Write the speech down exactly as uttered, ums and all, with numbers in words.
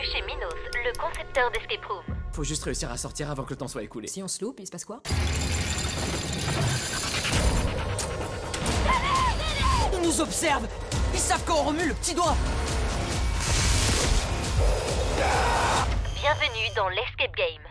Bienvenue chez Minos, le concepteur d'escape room. Faut juste réussir à sortir avant que le temps soit écoulé. Si on se loupe, il se passe quoi? Ils nous observent! Ils savent qu'on remue le petit doigt! Bienvenue dans l'Escape Game.